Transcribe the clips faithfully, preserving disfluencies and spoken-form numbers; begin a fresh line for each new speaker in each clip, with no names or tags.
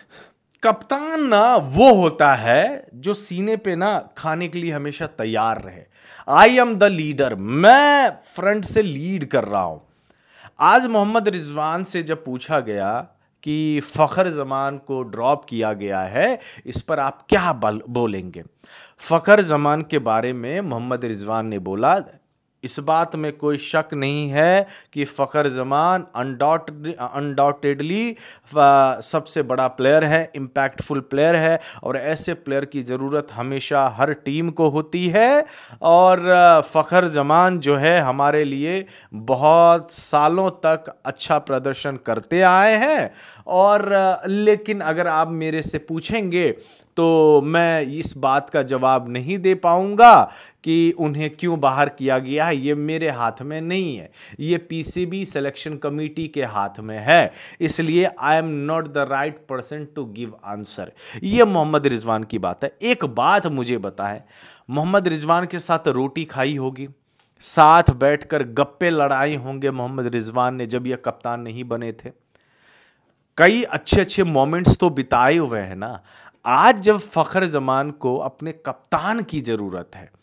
कप्तान ना वो होता है जो सीने पे ना खाने के लिए हमेशा तैयार रहे। आई एम द लीडर, मैं फ्रंट से लीड कर रहा हूं। आज मोहम्मद रिजवान से जब पूछा गया कि फखर जमान को ड्रॉप किया गया है, इस पर आप क्या बोलेंगे? फखर जमान के बारे में मोहम्मद रिजवान ने बोला, इस बात में कोई शक नहीं है कि फ़खर ज़मान अनडाउटेडली सबसे बड़ा प्लेयर है, इम्पैक्टफुल प्लेयर है, और ऐसे प्लेयर की ज़रूरत हमेशा हर टीम को होती है। और फ़खर ज़मान जो है हमारे लिए बहुत सालों तक अच्छा प्रदर्शन करते आए हैं। और लेकिन अगर आप मेरे से पूछेंगे तो मैं इस बात का जवाब नहीं दे पाऊंगा कि उन्हें क्यों बाहर किया गया है। ये मेरे हाथ में नहीं है, ये पीसीबी सिलेक्शन कमेटी के हाथ में है, इसलिए I am not the right person to give answer. ये मोहम्मद रिजवान की बात है। एक बात मुझे बताएं, मोहम्मद रिजवान के साथ रोटी खाई होगी, साथ बैठकर गप्पे लड़ाई होंगे मोहम्मद रिजवान ने जब ये कप्तान नहीं बने थे। कई अच्छे अच्छे मोमेंट्स तो बिताए हुए हैं ना। आज जब फखर जमान को अपने कप्तान की जरूरत है,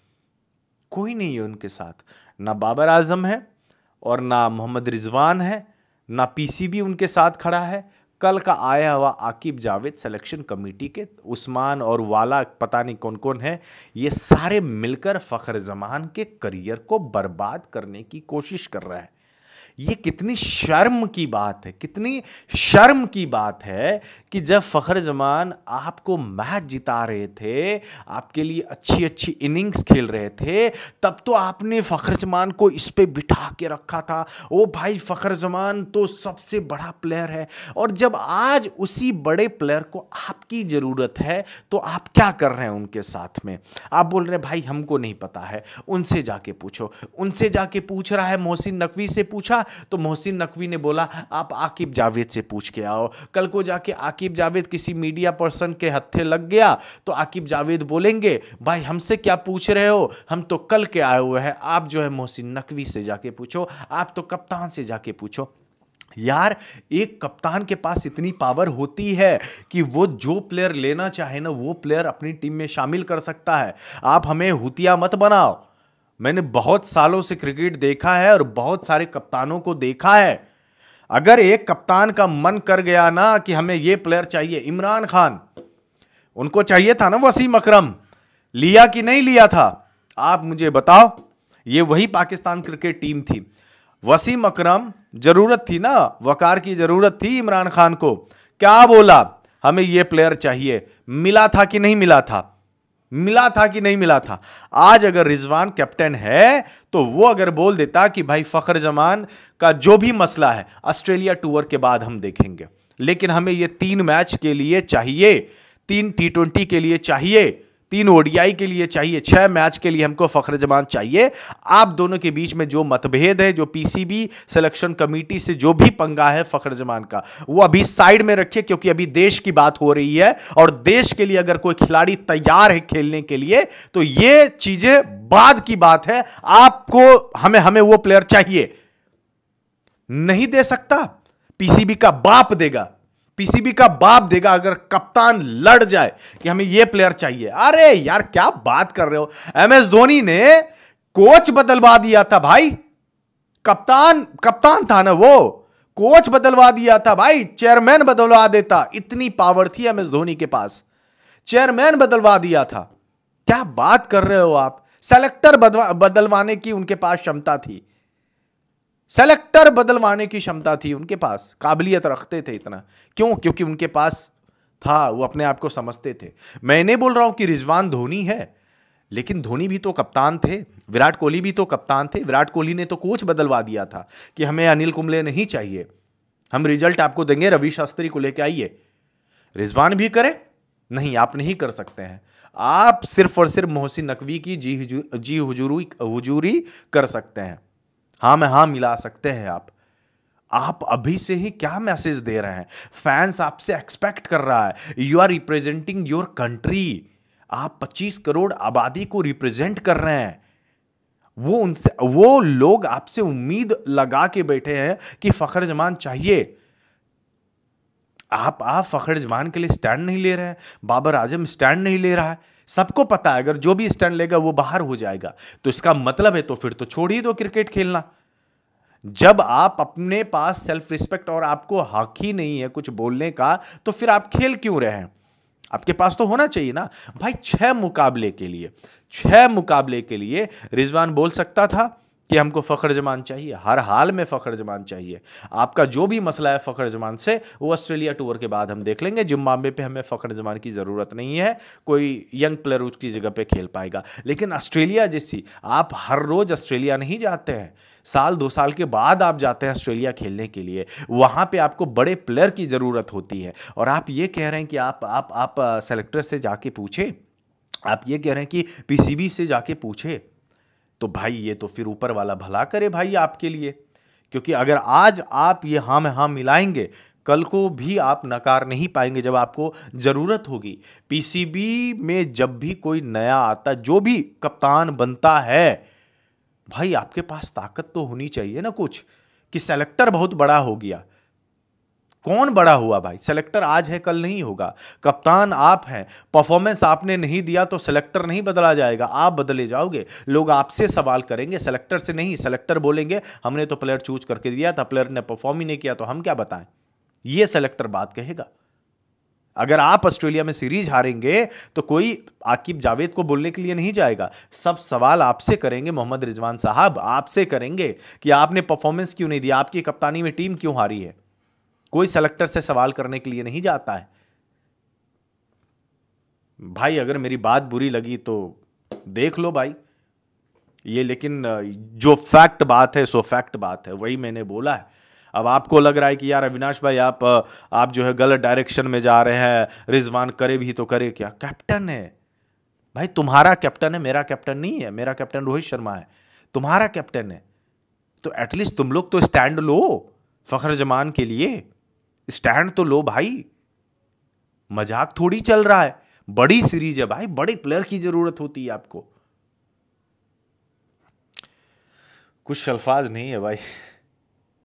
कोई नहीं है उनके साथ, ना बाबर आजम है और ना मोहम्मद रिजवान है, ना पीसीबी उनके साथ खड़ा है। कल का आया हुआ आकिब जावेद सिलेक्शन कमेटी के, उस्मान और वाला पता नहीं कौन कौन है, ये सारे मिलकर फखर जमान के करियर को बर्बाद करने की कोशिश कर रहे हैं। ये कितनी शर्म की बात है, कितनी शर्म की बात है कि जब फखर जमान आपको मैच जिता रहे थे, आपके लिए अच्छी अच्छी इनिंग्स खेल रहे थे, तब तो आपने फखर जमान को इस पे बिठा के रखा था। ओ भाई, फखर जमान तो सबसे बड़ा प्लेयर है। और जब आज उसी बड़े प्लेयर को आपकी जरूरत है तो आप क्या कर रहे हैं उनके साथ में? आप बोल रहे हैं भाई हमको नहीं पता है, उनसे जाके पूछो। उनसे जाके पूछ रहा है, मोहसिन नकवी से पूछा तो मोहसिन नकवी ने बोला आप आकिब जावेद से पूछ के आओ। कल को जाके आकिब जावेद किसी मीडिया पर्सन के हत्थे लग गया तो आकिब जावेद बोलेंगे भाई हमसे क्या पूछ रहे हो, हम तो कल के आए हुए हैं, आप जो है मोहसिन नकवी से जाके पूछो, आप तो कप्तान से जाके पूछो। यार, एक कप्तान के पास इतनी पावर होती है कि वो जो प्लेयर लेना चाहे ना वो प्लेयर अपनी टीम में शामिल कर सकता है। आप हमें हुतिया मत बनाओ। मैंने बहुत सालों से क्रिकेट देखा है और बहुत सारे कप्तानों को देखा है। अगर एक कप्तान का मन कर गया ना कि हमें ये प्लेयर चाहिए, इमरान खान, उनको चाहिए था ना वसीम अकरम, लिया कि नहीं लिया था? आप मुझे बताओ। ये वही पाकिस्तान क्रिकेट टीम थी। वसीम अकरम, जरूरत थी ना, वकार की जरूरत थी इमरान खान को, क्या बोला? हमें ये प्लेयर चाहिए। मिला था कि नहीं मिला था? मिला था कि नहीं मिला था? आज अगर रिजवान कैप्टन है तो वो अगर बोल देता कि भाई फखर जमान का जो भी मसला है ऑस्ट्रेलिया टूर के बाद हम देखेंगे, लेकिन हमें ये तीन मैच के लिए चाहिए, तीन टी ट्वेंटी के लिए चाहिए, तीन ओडीआई के लिए चाहिए, छह मैच के लिए हमको फखर जमान चाहिए। आप दोनों के बीच में जो मतभेद है, जो पीसीबी सिलेक्शन कमेटी से जो भी पंगा है फखर जमान का, वो अभी साइड में रखिए, क्योंकि अभी देश की बात हो रही है। और देश के लिए अगर कोई खिलाड़ी तैयार है खेलने के लिए तो ये चीजें बाद की बात है। आपको हमें हमें वो प्लेयर चाहिए। नहीं दे सकता, पीसीबी का बाप देगा, पीसीबी का बाप देगा अगर कप्तान लड़ जाए कि हमें यह प्लेयर चाहिए। अरे यार, क्या बात कर रहे हो? एमएस धोनी ने कोच बदलवा दिया था भाई। कप्तान कप्तान था ना वो, कोच बदलवा दिया था भाई, चेयरमैन बदलवा देता। इतनी पावर थी एमएस धोनी के पास, चेयरमैन बदलवा दिया था। क्या बात कर रहे हो आप? सेलेक्टर बदलवाने की उनके पास क्षमता थी, सेलेक्टर बदलवाने की क्षमता थी उनके पास, काबिलियत रखते थे इतना। क्यों? क्योंकि उनके पास था, वो अपने आप को समझते थे। मैं नहीं बोल रहा हूं कि रिजवान धोनी है, लेकिन धोनी भी तो कप्तान थे, विराट कोहली भी तो कप्तान थे। विराट कोहली ने तो कोच बदलवा दिया था कि हमें अनिल कुंबले नहीं चाहिए, हम रिजल्ट आपको देंगे, रवि शास्त्री को लेके आइए। रिजवान भी करे? नहीं, आप नहीं कर सकते हैं। आप सिर्फ और सिर्फ मोहसिन नकवी की जी जी हुजूरी हुजूरी कर सकते हैं, हाँ में हाँ मिला सकते हैं आप। आप अभी से ही क्या मैसेज दे रहे हैं? फैंस आपसे एक्सपेक्ट कर रहा है, you are representing your country. आप पच्चीस करोड़ आबादी को रिप्रेजेंट कर रहे हैं। वो उनसे वो लोग आपसे उम्मीद लगा के बैठे हैं कि फखर जमान चाहिए। आप आप फखर जमान के लिए स्टैंड नहीं ले रहे हैं, बाबर आजम स्टैंड नहीं ले रहा है, सबको पता है अगर जो भी स्टैंड लेगा वो बाहर हो जाएगा। तो इसका मतलब है तो फिर तो छोड़ ही दो क्रिकेट खेलना। जब आप अपने पास सेल्फ रिस्पेक्ट और आपको हक ही नहीं है कुछ बोलने का, तो फिर आप खेल क्यों रहे हैं? आपके पास तो होना चाहिए ना भाई। छह मुकाबले के लिए छह मुकाबले के लिए रिजवान बोल सकता था कि हमको फखर जमान चाहिए, हर हाल में फखर जमान चाहिए। आपका जो भी मसला है फखर जमान से, वो ऑस्ट्रेलिया टूर के बाद हम देख लेंगे। जिम्बाब्वे पे हमें फखर जमान की ज़रूरत नहीं है, कोई यंग प्लेयर उसकी जगह पे खेल पाएगा। लेकिन ऑस्ट्रेलिया जैसी, आप हर रोज़ ऑस्ट्रेलिया नहीं जाते हैं, साल दो साल के बाद आप जाते हैं ऑस्ट्रेलिया खेलने के लिए। वहाँ पे आपको बड़े प्लेयर की ज़रूरत होती है। और आप ये कह रहे हैं कि आप आप आप सेलेक्टर से जाके पूछे, आप ये कह रहे हैं कि पीसीबी से जाके पूछे, तो भाई ये तो फिर ऊपर वाला भला करे भाई आपके लिए। क्योंकि अगर आज आप ये हाँ में हाँ मिलाएंगे, कल को भी आप नकार नहीं पाएंगे जब आपको जरूरत होगी। पीसीबी में जब भी कोई नया आता, जो भी कप्तान बनता है, भाई आपके पास ताकत तो होनी चाहिए ना कुछ, कि सेलेक्टर बहुत बड़ा हो गया। कौन बड़ा हुआ भाई? सेलेक्टर आज है कल नहीं होगा। कप्तान आप हैं, परफॉर्मेंस आपने नहीं दिया तो सेलेक्टर नहीं बदला जाएगा, आप बदले जाओगे। लोग आपसे सवाल करेंगे, सेलेक्टर से नहीं। सेलेक्टर बोलेंगे हमने तो प्लेयर चूज करके दिया था, प्लेयर ने परफॉर्म ही नहीं किया तो हम क्या बताएं। ये सेलेक्टर बात कहेगा। अगर आप ऑस्ट्रेलिया में सीरीज हारेंगे तो कोई आकिब जावेद को बोलने के लिए नहीं जाएगा, सब सवाल आपसे करेंगे। मोहम्मद रिजवान साहब आपसे करेंगे कि आपने परफॉर्मेंस क्यों नहीं दिया, आपकी कप्तानी में टीम क्यों हारी है। कोई सेलेक्टर से सवाल करने के लिए नहीं जाता है भाई। अगर मेरी बात बुरी लगी तो देख लो भाई ये, लेकिन जो फैक्ट बात है सो फैक्ट बात है, वही मैंने बोला है। अब आपको लग रहा है कि यार अविनाश भाई आप आप जो है गलत डायरेक्शन में जा रहे हैं, रिजवान करे भी तो करे क्या। कैप्टन है भाई, तुम्हारा कैप्टन है, मेरा कैप्टन नहीं है। मेरा कैप्टन रोहित शर्मा है, तुम्हारा कैप्टन है। तो एटलीस्ट तुम लोग तो स्टैंड लो फखर जमान के लिए, स्टैंड तो लो भाई। मजाक थोड़ी चल रहा है, बड़ी सीरीज है भाई, बड़े प्लेयर की जरूरत होती है आपको। कुछ अल्फाज नहीं है भाई।